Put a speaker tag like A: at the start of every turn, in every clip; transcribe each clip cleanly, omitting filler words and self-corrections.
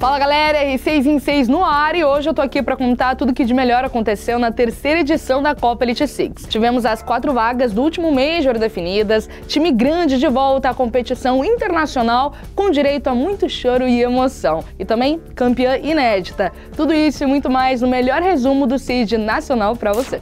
A: Fala galera, R6 em 6 no ar e hoje eu tô aqui pra contar tudo que de melhor aconteceu na terceira edição da Copa Elite Six. Tivemos as 4 vagas do último Major definidas, time grande de volta à competição internacional com direito a muito choro e emoção. E também campeã inédita. Tudo isso e muito mais no melhor resumo do Seed nacional pra você.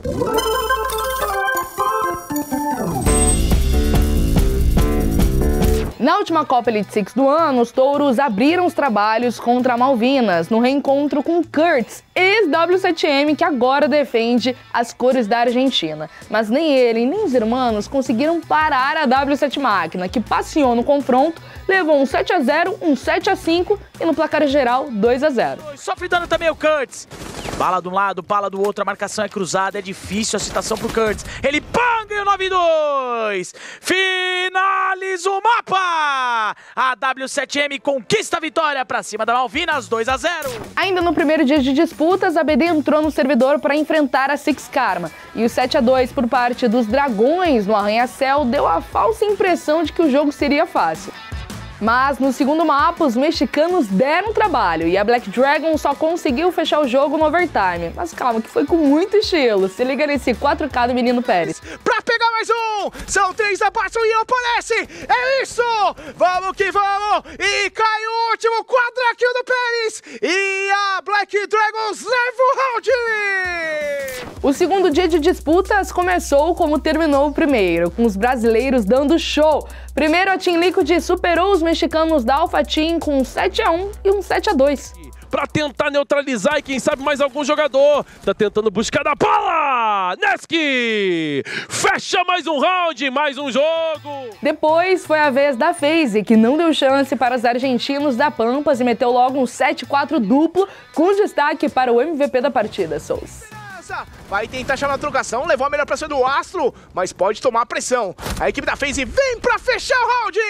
A: Na última Copa Elite Six do ano, os touros abriram os trabalhos contra a Malvinas, no reencontro com Kurtz, ex-W7M, que agora defende as cores da Argentina. Mas nem ele, nem os irmãos conseguiram parar a W7 Máquina, que passeou no confronto, levou um 7-0, um 7-5 e no placar geral 2-0.
B: Sofre dano também o Kurtz. Bala de um lado, bala do outro, a marcação é cruzada, é difícil a situação pro Kurtz. Ele panga e o 9-2. Finaliza o mapa. A W7M conquista a vitória pra cima da Malvinas, 2-0.
A: Ainda no primeiro dia de disputas, a BD entrou no servidor para enfrentar a Six Karma. E o 7-2 por parte dos Dragões no Arranha-Céu deu a falsa impressão de que o jogo seria fácil. Mas no segundo mapa, os mexicanos deram trabalho e a Black Dragon só conseguiu fechar o jogo no overtime. Mas calma, que foi com muito estilo. Se liga nesse 4K do menino Pérez.
C: Pra pegar mais um! São 3 abaixo e aparece! É isso! Vamos que vamos! E cai o último quadra kill do Pérez! E a Black Dragons leva o round!
A: O segundo dia de disputas começou como terminou o primeiro, com os brasileiros dando show. Primeiro, a Team Liquid superou os mexicanos da Alpha Team com um 7-1 e um 7-2.
D: Pra tentar neutralizar e quem sabe mais algum jogador. Tá tentando buscar da bola! Neski! Fecha mais um round, mais um jogo!
A: Depois foi a vez da FaZe, que não deu chance para os argentinos da Pampas e meteu logo um 7-4 duplo, com destaque para o MVP da partida, Souls.
C: Vai tentar chamar a trocação, levou a melhor pressão do Astro, mas pode tomar pressão. A equipe da FaZe vem pra fechar o round!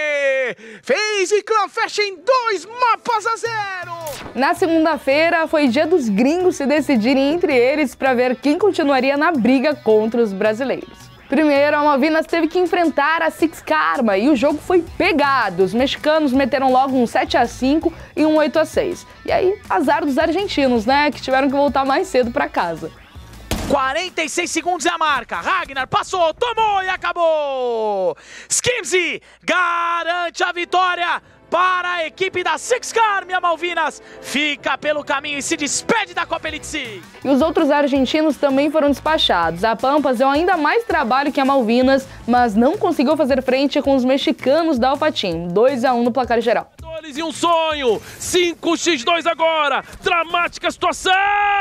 C: FaZe Clan fecha em 2 mapas a 0!
A: Na segunda-feira foi dia dos gringos se decidirem entre eles para ver quem continuaria na briga contra os brasileiros. Primeiro, a Malvinas teve que enfrentar a Six Karma e o jogo foi pegado. Os mexicanos meteram logo um 7-5 e um 8-6. E aí, azar dos argentinos, né, que tiveram que voltar mais cedo para casa.
B: 46 segundos é a marca. Ragnar passou, tomou e acabou. Skimzy garante a vitória para a equipe da Six Karma. E a Malvinas fica pelo caminho e se despede da Copa Elite Six.
A: E os outros argentinos também foram despachados. A Pampas deu ainda mais trabalho que a Malvinas, mas não conseguiu fazer frente com os mexicanos da Alpha Team. 2-1 no placar geral.
D: E um sonho, 5x2 agora, dramática situação,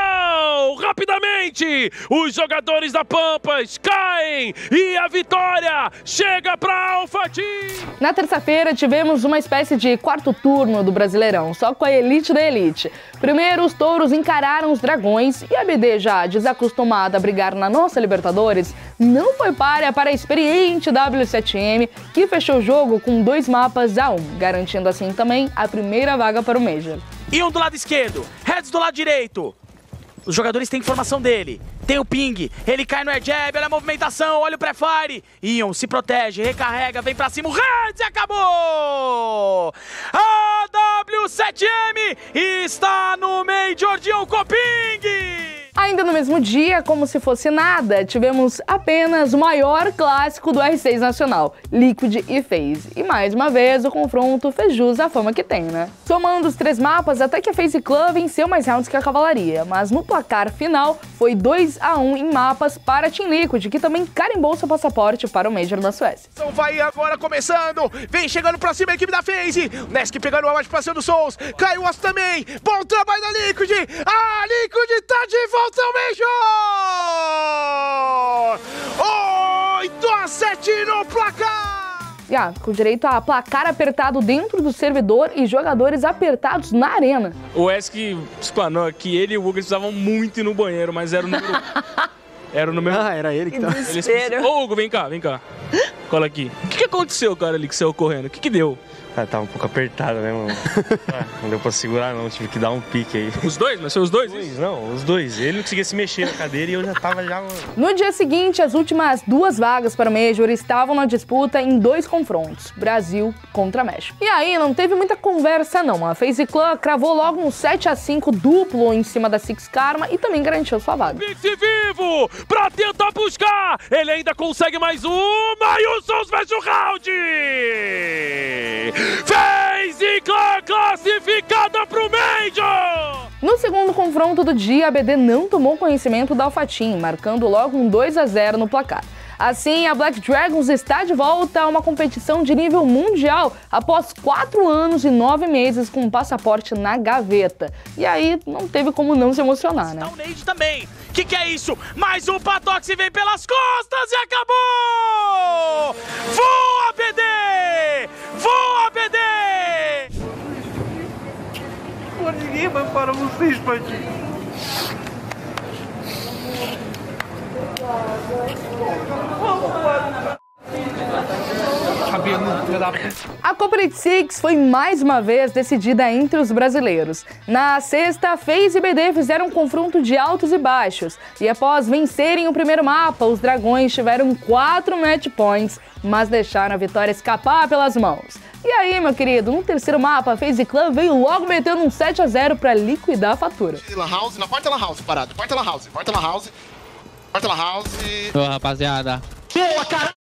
D: rapidamente, os jogadores da Pampas caem e a vitória chega para Alpha Team.
A: Na terça-feira tivemos uma espécie de quarto turno do Brasileirão, só com a elite da elite. Primeiro, os touros encararam os Dragões e a BD, já desacostumada a brigar na nossa Libertadores, não foi párrea para a experiente W7M, que fechou o jogo com 2 mapas a 1, garantindo assim também a primeira vaga para o Major.
B: E um do lado esquerdo, Reds do lado direito. Os jogadores têm informação dele. Tem o ping, ele cai no air jab, olha a movimentação, olha o pré-fire. Ion se protege, recarrega, vem pra cima, o Reds e acabou! A W7M está no Major de Oncoping!
A: Ainda no mesmo dia, como se fosse nada, tivemos apenas o maior clássico do R6 nacional, Liquid e FaZe. E mais uma vez, o confronto fez jus à fama que tem, né? Somando os 3 mapas, até que a FaZe Clan venceu mais rounds que a Cavalaria, mas no placar final foi 2-1 em mapas para a Team Liquid, que também carimbou seu passaporte para o Major da Suécia.
C: Então vai agora começando, vem chegando pra cima a equipe da FaZe, Nesk pegando a mais pra cima do Souls, caiu o Aço também, bom trabalho da Liquid, a Liquid tá de volta ao Major! 8-7 no placar!
A: Com direito a placar apertado dentro do servidor e jogadores apertados na arena.
E: O Esk explanou que ele e o Hugo precisavam muito ir no banheiro, mas era o número... Era o número...
F: Ah, era ele que tava...
E: Ô, Hugo, vem cá. Cola aqui. O que aconteceu, cara, ali que saiu correndo? O que deu?
F: Ah, tava um pouco apertado, né, mano? Não deu pra segurar, não. Tive que dar um pique aí.
E: Os dois? Mas foi os dois?
F: Não, os dois. Ele não conseguia se mexer na cadeira e eu já tava já...
A: No dia seguinte, as últimas 2 vagas para o Major estavam na disputa em 2 confrontos, Brasil contra México. E aí, não teve muita conversa não. A FaZe Clan cravou logo um 7-5 duplo em cima da Six Karma e também garantiu sua vaga.
D: Pixie vivo pra tentar buscar. Ele ainda consegue mais uma e o Sons fecha o round. FaZe Clan classificada pro Major.
A: No segundo confronto do dia, a BD não tomou conhecimento da Alpha Team, marcando logo um 2-0 no placar. Assim, a Black Dragons está de volta a uma competição de nível mundial após 4 anos e 9 meses com um passaporte na gaveta. E aí, não teve como não se emocionar, né?
B: O Nade também. Que é isso? Mais um Patox vem pelas costas e acabou! Voa, BD! Voa, BD!
G: Pô, ninguém vai parar vocês, Patinho.
A: A Copa Elite Six foi mais uma vez decidida entre os brasileiros. Na sexta, FaZe e BD fizeram um confronto de altos e baixos. E após vencerem o primeiro mapa, os dragões tiveram 4 match points, mas deixaram a vitória escapar pelas mãos. E aí, meu querido, no terceiro mapa, a FaZe Clan veio logo metendo um 7-0 pra liquidar a fatura.
C: Lan House, na quarta Lan House, parado. Quarta Lan House, quarta Lan House. Quarta Lan House.
H: Ô, rapaziada.
C: Boa, cara!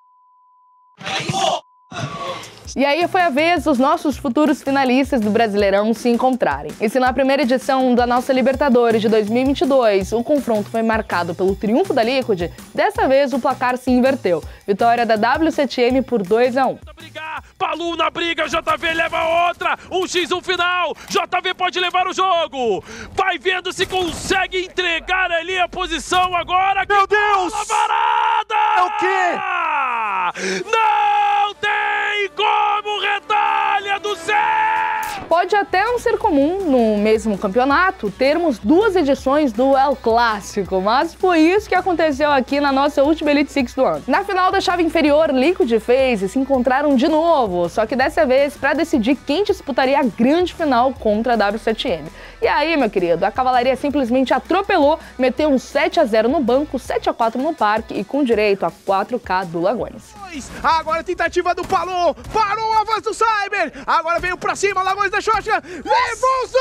A: E aí foi a vez dos nossos futuros finalistas do Brasileirão se encontrarem. E se na primeira edição da nossa Libertadores de 2022 o confronto foi marcado pelo triunfo da Liquid, dessa vez o placar se inverteu. Vitória da W7M por 2-1.
D: Palu na briga, JV leva outra, 1x1 final, JV pode levar o jogo, vai vendo se consegue entregar ali a posição agora.
C: Meu Deus!
D: Parada!
C: É o
D: quê? Não tem como, retalha do céu!
A: Pode até não ser comum, no mesmo campeonato, termos 2 edições do El Clássico, mas foi isso que aconteceu aqui na nossa última Elite Six do ano. Na final da chave inferior, Liquid e FaZe se encontraram de novo, só que dessa vez para decidir quem disputaria a grande final contra a W7M. E aí, meu querido, a cavalaria simplesmente atropelou, meteu um 7-0 no banco, 7-4 no parque e com direito a 4K do Lagones.
C: Agora a tentativa do Palu, parou o avanço do Cyber, agora veio pra cima, Lagones da Xoxa, levou os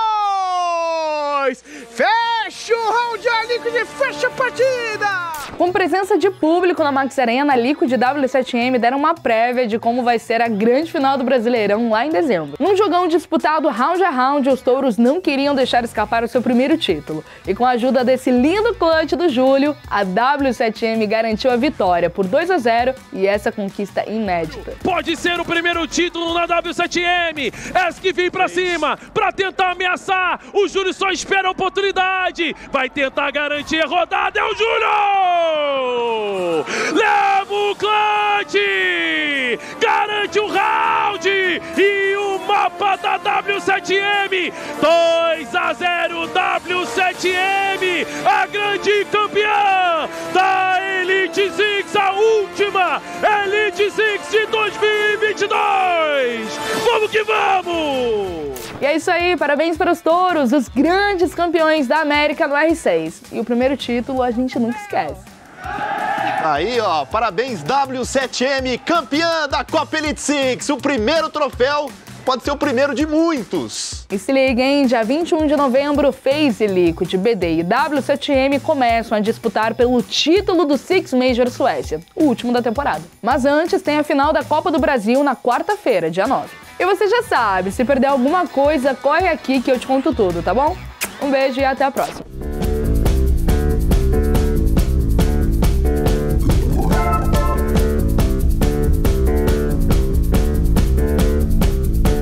C: 2! Fecha o round, a Liquid fecha a partida!
A: Com presença de público na Max Arena, Liquid e W7M deram uma prévia de como vai ser a grande final do Brasileirão lá em dezembro. Num jogão disputado round a round, os touros não queriam deixar escapar o seu primeiro título. E com a ajuda desse lindo clutch do Júlio, a W7M garantiu a vitória por 2-0 e essa conquista inédita.
D: Pode ser o primeiro título na W7M, que vem pra cima, pra tentar ameaçar, o Júlio só espera a oportunidade, vai tentar garantir a rodada, é o Júlio! Leva o clutch! Garante o round! E o mapa da W7M, 2-0 W7M, a grande campeã da Elite Six, a última Elite Six de 2022! Vamos que vamos!
A: E é isso aí, parabéns para os touros, os grandes campeões da América no R6. E o primeiro título a gente nunca esquece.
I: Aí, ó, parabéns W7M, campeã da Copa Elite Six. O primeiro troféu pode ser o primeiro de muitos.
A: E se liga, hein? Dia 21 de novembro, FaZe, Liquid, BD e W7M começam a disputar pelo título do Six Major Suécia, o último da temporada. Mas antes tem a final da Copa do Brasil na quarta-feira, dia 9. E você já sabe, se perder alguma coisa, corre aqui que eu te conto tudo, tá bom? Um beijo e até a próxima.